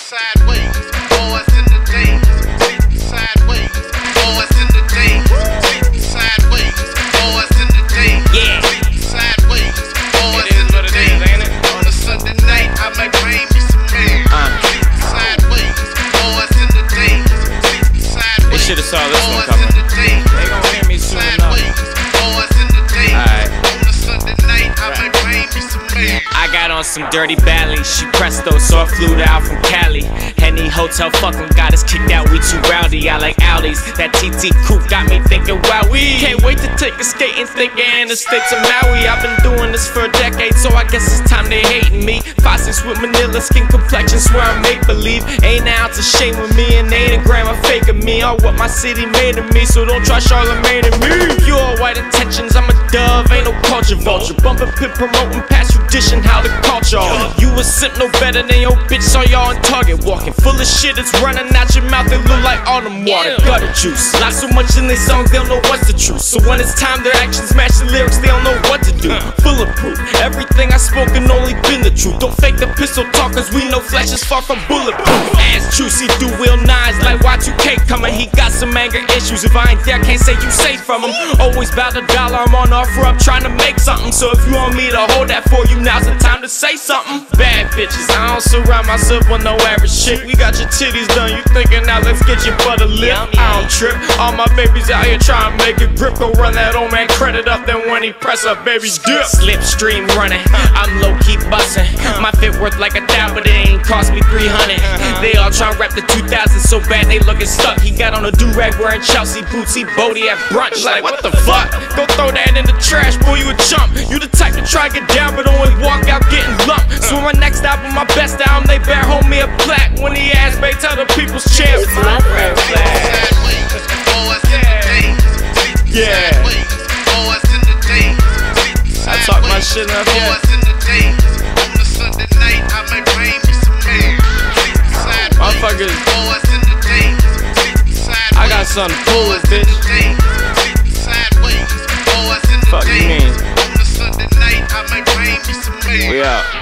sideways, boys in the days, sleeping sideways, boys in the days, sleeping sideways, boys in the days, sleeping sideways, boys in the days. On a Sunday night, I might bring me some man. Sleeping sideways, boys in the days, sleeping sideways. They should have saw this one coming. They gon' hear me soon enough. Boys in the days. Alright. On a Sunday night, I might bring me some man. I got on some dirty Bally, she presto, so I flew out from Cali. Henny hotel fucking got us kicked out, we too rowdy. I like Audis, that TT coupe got me thinking, wow, we can't wait to take a skating, thinking the states of Maui. I've been doing this for a decade, so I guess it's time they hating me. 5'6" with Manila skin complexion, swear I make believe. Ain't an ounce of shame with me, and ain't a gram of fake of me. All what my city made of me, so don't try Charlemagne and me. Pure white intentions, I'm a dove, ain't no culture vulture. Bumpin' pimp promoting past tradition, how to culture. You a simp no better than your bitch, saw y'all on Target walking full of shit, it's running out your mouth, it look like autumn water. Gutter juice, not so much in these songs, they don't know what's the truth. So when it's time, their actions match the lyrics, they don't know what to do. Bulletproof, everything I spoken only been the truth. Don't fake the pistol talk, cause we know flesh is far from bulletproof. Ass juicy, do Will Nines like Y2K coming. He got some anger issues, if I ain't there, can't say you safe from him. Always bout the dollar, I'm on offer up trying to make something. So if you want me to hold that for you, now's the time to say something. Bad bitches, I don't surround myself with no average shit. We got your titties done, you thinking now let's get you for the lip. I don't trip, all my babies out here trying to make it grip. Go run that old man credit up, then when he press up, baby dip. Slipstream running, I'm low-key bussin'. My fit worth like $1,000, but it ain't cost me 300. They all tryna rap the 2000s so bad they looking stuck. He got on a do-rag wearing Chelsea boots, he Bodie at brunch. Like what the fuck? Go throw that in the trash, boy, you a chump. You the type to try to get down, but always walk out getting lumped. So my next album, my best album, they better hold me a plaque. When he asked me, tell the people's champ. My red flag. Yeah. I talk my shit up here. Motherfuckers, I got something to pull with, bitch. Fuck you mean? We out.